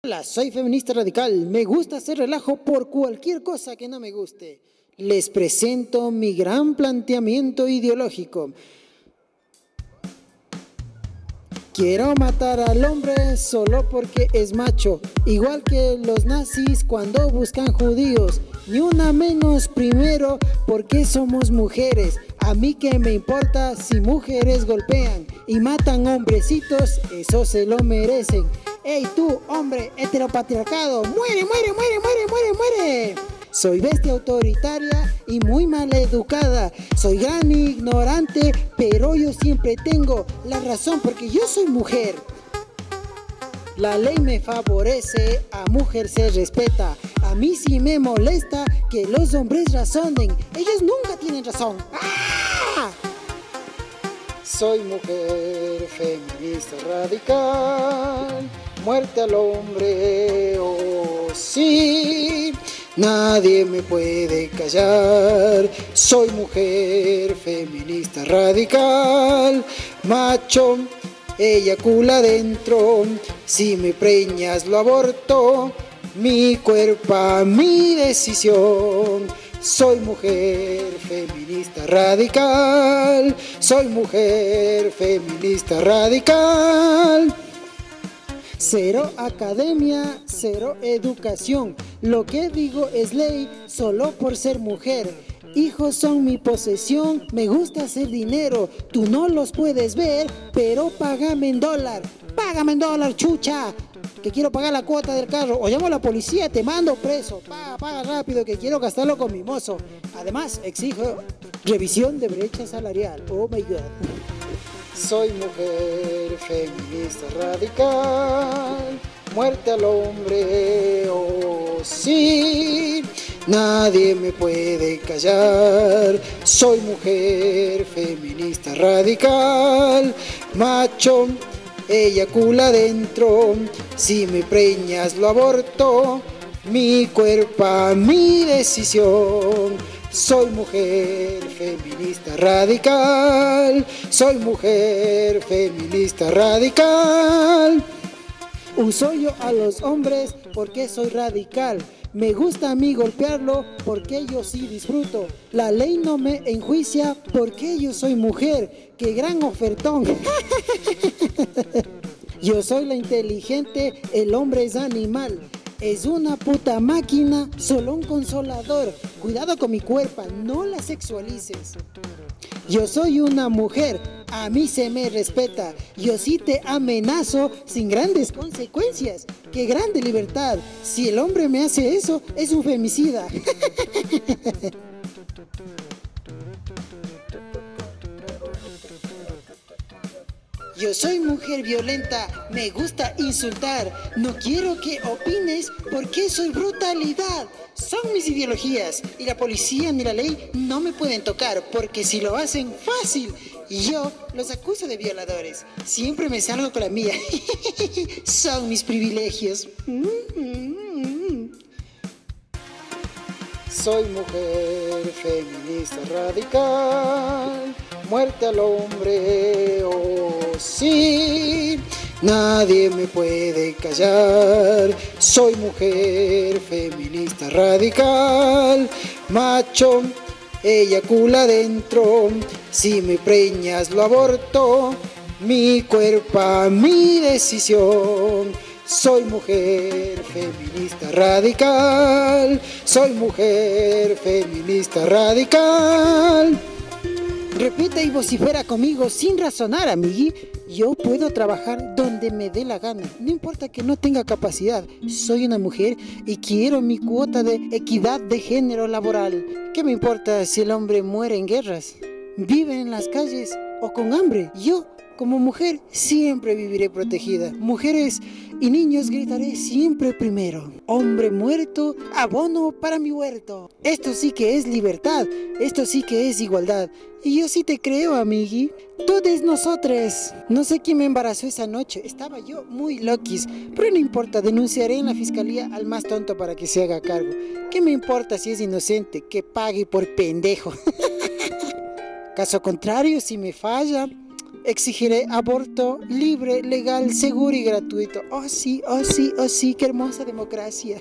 Hola, soy feminista radical. Me gusta hacer relajo por cualquier cosa que no me guste. Les presento mi gran planteamiento ideológico. Quiero matar al hombre solo porque es macho, igual que los nazis cuando buscan judíos. Ni una menos primero porque somos mujeres. A mí qué me importa si mujeres golpean y matan hombrecitos, eso se lo merecen. ¡Ey tú, hombre heteropatriarcado! ¡Muere, muere, muere, muere, muere, muere! Soy bestia autoritaria y muy mal educada. Soy gran ignorante, pero yo siempre tengo la razón porque yo soy mujer. La ley me favorece, a mujer se respeta. A mí sí me molesta que los hombres razonen. Ellos nunca tienen razón. ¡Ah! Soy mujer feminista radical. Muerte al hombre, oh sí. Nadie me puede callar. Soy mujer feminista radical. Macho, eyacula dentro. Si me preñas lo aborto. Mi cuerpo, mi decisión. Soy mujer feminista radical. Soy mujer feminista radical. Cero academia, cero educación. Lo que digo es ley solo por ser mujer. Hijos son mi posesión, me gusta hacer dinero. Tú no los puedes ver, pero págame en dólar. Págame en dólar, chucha. Que quiero pagar la cuota del carro. O llamo a la policía, te mando preso. Paga rápido que quiero gastarlo con mi mozo. Además, exijo revisión de brecha salarial. Oh my God. Soy mujer feminista radical. Muerte al hombre, oh sí. Nadie me puede callar. Soy mujer feminista radical. Macho, eyacula dentro. Si me preñas lo aborto. Mi cuerpo, mi decisión. Soy mujer feminista radical. Soy mujer feminista radical. Uso yo a los hombres porque soy radical. Me gusta a mí golpearlo porque yo sí disfruto. La ley no me enjuicia porque yo soy mujer. ¡Qué gran ofertón! Yo soy la inteligente, el hombre es animal. Es una puta máquina, solo un consolador. Cuidado con mi cuerpo, no la sexualices. Yo soy una mujer, a mí se me respeta. Yo sí te amenazo sin grandes consecuencias. ¡Qué grande libertad! Si el hombre me hace eso, es un femicida. Yo soy mujer violenta, me gusta insultar. No quiero que opines porque soy brutalidad. Son mis ideologías y la policía ni la ley no me pueden tocar porque si lo hacen fácil, yo los acuso de violadores. Siempre me salgo con la mía. Son mis privilegios. Soy mujer feminista radical. Muerte al hombre, oh sí. Nadie me puede callar. Soy mujer feminista radical. Macho, eyacula dentro. Si me preñas lo aborto. Mi cuerpo, mi decisión. Soy mujer feminista radical. Soy mujer feminista radical. Repite y vocifera conmigo sin razonar, amigui. Yo puedo trabajar donde me dé la gana. No importa que no tenga capacidad. Soy una mujer y quiero mi cuota de equidad de género laboral. ¿Qué me importa si el hombre muere en guerras, vive en las calles o con hambre? Yo, como mujer, siempre viviré protegida. Mujeres y niños gritaré siempre primero. Hombre muerto, abono para mi huerto. Esto sí que es libertad. Esto sí que es igualdad. Y yo sí te creo, amigui. Todos nosotros. No sé quién me embarazó esa noche. Estaba yo muy loquis. Pero no importa, denunciaré en la fiscalía al más tonto para que se haga cargo. ¿Qué me importa si es inocente? Que pague por pendejo. Caso contrario, si me falla, Exigiré aborto libre, legal, seguro y gratuito. Oh sí, oh sí, oh sí, qué hermosa democracia.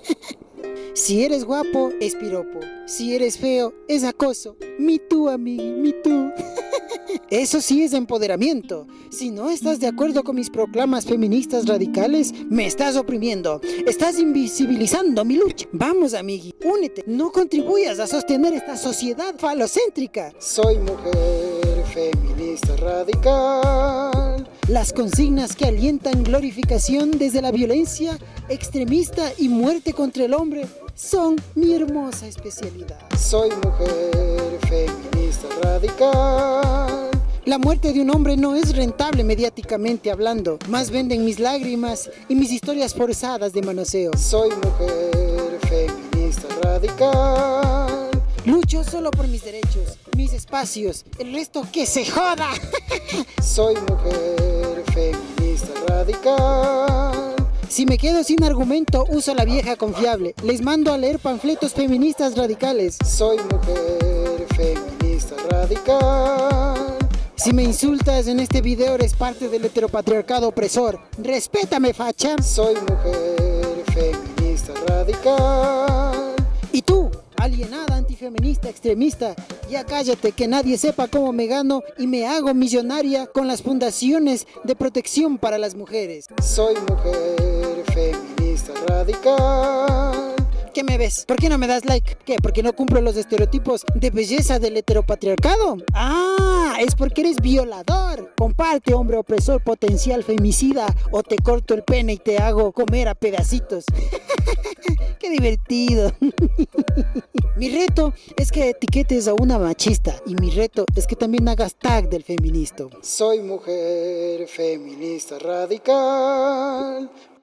Si eres guapo, es piropo. Si eres feo, es acoso. Me too, amigui, me too. Eso sí es empoderamiento. Si no estás de acuerdo con mis proclamas feministas radicales, me estás oprimiendo. Estás invisibilizando mi lucha. Vamos, amigui, únete. No contribuyas a sostener esta sociedad falocéntrica. Soy mujer feminista radical. Las consignas que alientan glorificación desde la violencia extremista y muerte contra el hombre son mi hermosa especialidad. Soy mujer feminista radical. La muerte de un hombre no es rentable mediáticamente hablando, más venden mis lágrimas y mis historias forzadas de manoseo. Soy mujer feminista radical. Lucho solo por mis derechos, mis espacios, el resto que se joda. Soy mujer feminista radical. Si me quedo sin argumento, uso la vieja confiable. Les mando a leer panfletos feministas radicales. Soy mujer feminista radical. Si me insultas en este video, eres parte del heteropatriarcado opresor. Respétame, facha. Soy mujer feminista radical. ¿Y tú? Alienada, antifeminista, extremista, ya cállate, que nadie sepa cómo me gano y me hago millonaria con las fundaciones de protección para las mujeres. Soy mujer feminista radical. ¿Qué me ves? ¿Por qué no me das like? ¿Qué? ¿Porque no cumplo los estereotipos de belleza del heteropatriarcado? ¡Ah! Es porque eres violador. Comparte, hombre opresor, potencial femicida, o te corto el pene y te hago comer a pedacitos. ¡Qué divertido! Mi reto es que etiquetes a una machista y mi reto es que también hagas tag del feminista. Soy mujer feminista radical.